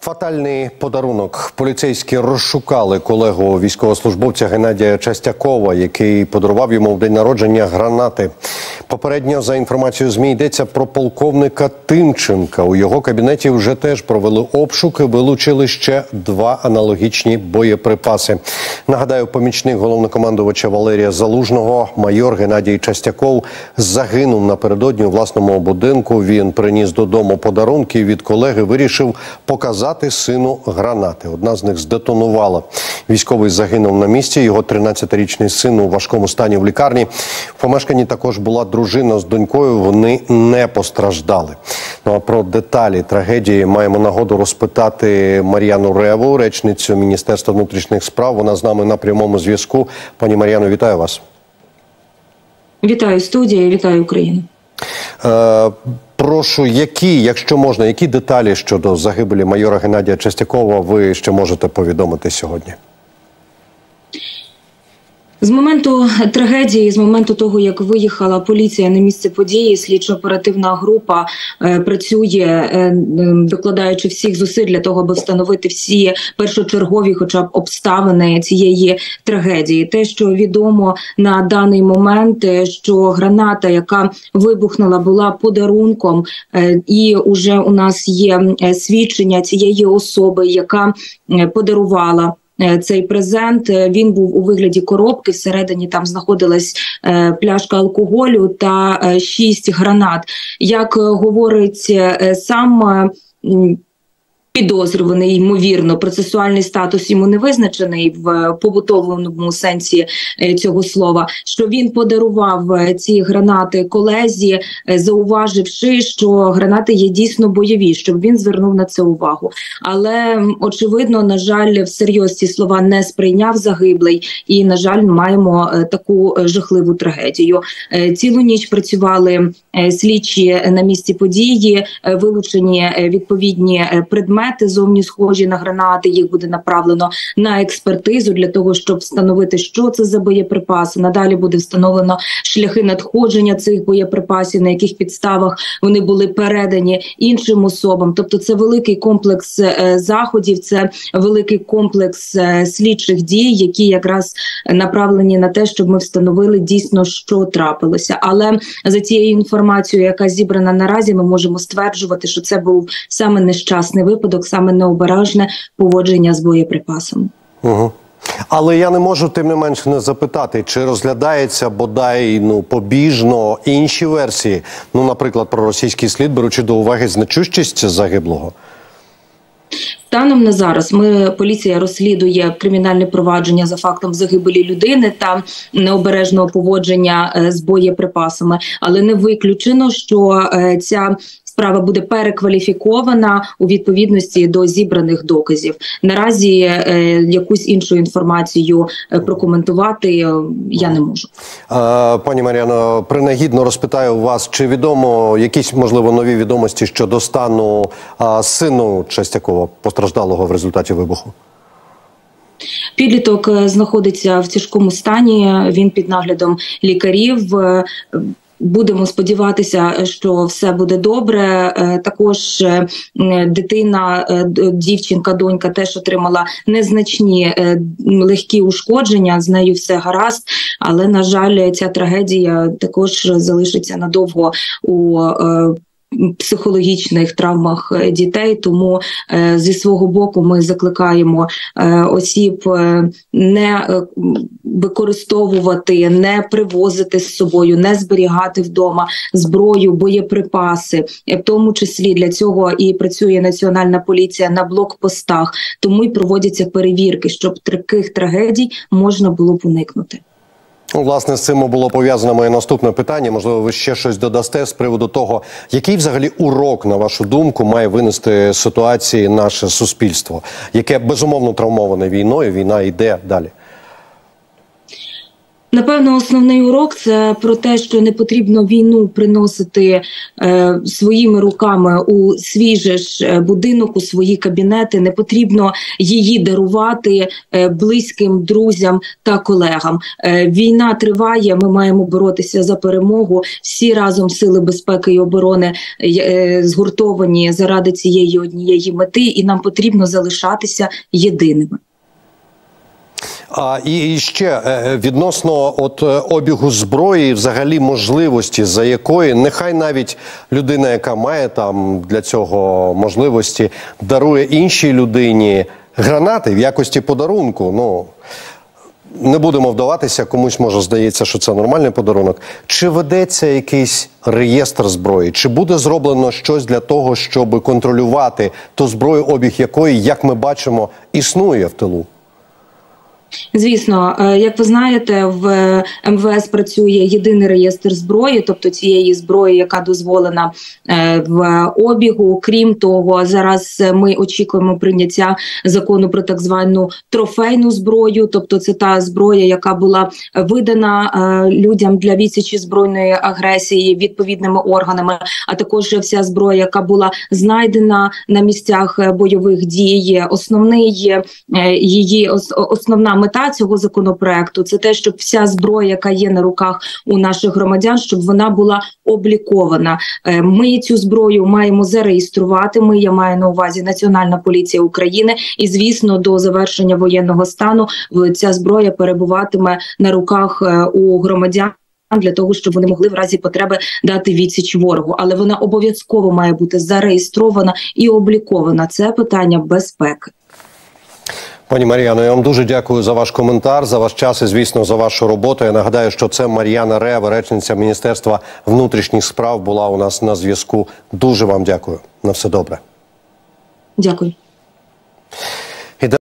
Фатальний подарунок. Поліцейські розшукали колегу військовослужбовця Геннадія Частякова, який подарував йому в день народження гранати. Попередньо, за інформацією ЗМІ, йдеться про полковника Тимченка. У його кабінеті вже теж провели обшук і вилучили ще 2 аналогічні боєприпаси. Нагадаю, помічник головнокомандувача Валерія Залужного, майор Геннадій Частяков, загинув напередодні у власному будинку. Він приніс додому подарунки від колеги, вирішив показати сину гранати. Одна з них здетонувала. Військовий загинув на місці. Його 13-річний син у важкому стані в лікарні. В помешканні також була дружина з донькою. Вони не постраждали. Ну а про деталі трагедії маємо нагоду розпитати Мар'яну Реву, речницю Міністерства внутрішніх справ. Вона з нами на прямому зв'язку. Пані Мар'яно, вітаю вас. Вітаю студія, вітаю Україну. Прошу, якщо можна, які деталі щодо загибелі майора Геннадія Частякова ви ще можете повідомити сьогодні? З моменту трагедії, з моменту того, як виїхала поліція на місце події, слідчо-оперативна група працює, докладаючи всіх зусиль для того, аби встановити всі першочергові хоча б обставини цієї трагедії. Те, що відомо на даний момент, що граната, яка вибухнула, була подарунком, і вже у нас є свідчення цієї особи, яка подарувала цей презент. Він був у вигляді коробки, всередині там знаходилась пляшка алкоголю та 6 гранат. Як говорить сам підозрюваний, ймовірно, процесуальний статус йому не визначений в побутовому сенсі цього слова, що він подарував ці гранати колезі, зауваживши, що гранати є дійсно бойові, щоб він звернув на це увагу. Але, очевидно, на жаль, всерйоз ці слова не сприйняв загиблий і, на жаль, маємо таку жахливу трагедію. Цілу ніч працювали слідчі на місці події, вилучені відповідні предмети, зовні схожі на гранати, їх буде направлено на експертизу для того, щоб встановити, що це за боєприпаси. Надалі буде встановлено шляхи надходження цих боєприпасів, на яких підставах вони були передані іншим особам. Тобто це великий комплекс заходів, це великий комплекс слідчих дій, які якраз направлені на те, щоб ми встановили дійсно, що трапилося. Але за цією інформацією, яка зібрана наразі, ми можемо стверджувати, що це був саме нещасний випадок, саме необережне поводження з боєприпасами. Угу. Але я не можу, тим не менш, не запитати, чи розглядається бодай побіжно інші версії, наприклад, про російський слід, беручи до уваги значущість загиблого? Станом на зараз поліція розслідує кримінальне провадження за фактом загибелі людини та необережного поводження з боєприпасами. Але не виключено, що ця справа буде перекваліфікована у відповідності до зібраних доказів. Наразі якусь іншу інформацію прокоментувати я не можу. Пані Мар'яно, принагідно розпитаю вас, чи відомо якісь, можливо, нові відомості щодо стану сину Частякова, постраждалого в результаті вибуху? Підліток знаходиться в тяжкому стані, він під наглядом лікарів. Будемо сподіватися, що все буде добре. Також дитина, дівчинка, донька теж отримала незначні легкі ушкодження, з нею все гаразд, але, на жаль, ця трагедія також залишиться надовго у психологічних травмах дітей, тому зі свого боку ми закликаємо осіб не використовувати, не привозити з собою, не зберігати вдома зброю, боєприпаси. В тому числі для цього і працює Національна поліція на блокпостах, тому й проводяться перевірки, щоб таких трагедій можна було б уникнути. Власне, з цим було пов'язано моє наступне питання. Можливо, ви ще щось додасте з приводу того, який взагалі урок, на вашу думку, має винести з ситуації наше суспільство, яке безумовно травмоване війною, війна йде далі? Напевно, основний урок – це про те, що не потрібно війну приносити своїми руками у свій же ж будинок, у свої кабінети. Не потрібно її дарувати близьким, друзям та колегам. Війна триває, ми маємо боротися за перемогу. Всі разом сили безпеки і оборони згуртовані заради цієї однієї мети, і нам потрібно залишатися єдиними. І ще відносно обігу зброї, взагалі можливості, за якої нехай навіть людина, яка має там для цього можливості, дарує іншій людині гранати в якості подарунку. Ну, не будемо вдаватися, комусь може здається, що це нормальний подарунок. Чи ведеться якийсь реєстр зброї? Чи буде зроблено щось для того, щоб контролювати ту зброю, обіг якої, як ми бачимо, існує в тилу? Звісно, як ви знаєте, в МВС працює єдиний реєстр зброї, тобто цієї зброї, яка дозволена в обігу. Крім того, зараз ми очікуємо прийняття закону про так звану трофейну зброю, тобто це та зброя, яка була видана людям для відсічі збройної агресії відповідними органами, а також вся зброя, яка була знайдена на місцях бойових дій. Основна мета цього законопроекту – це те, щоб вся зброя, яка є на руках у наших громадян, щоб вона була облікована. Ми цю зброю маємо зареєструвати, я маю на увазі Національна поліція України, і, звісно, до завершення воєнного стану ця зброя перебуватиме на руках у громадян, для того, щоб вони могли в разі потреби дати відсіч ворогу. Але вона обов'язково має бути зареєстрована і облікована. Це питання безпеки. Пані Мар'яно, я вам дуже дякую за ваш коментар, за ваш час і, звісно, за вашу роботу. Я нагадаю, що це Мар'яна Рева, речниця Міністерства внутрішніх справ, була у нас на зв'язку. Дуже вам дякую. На все добре. Дякую.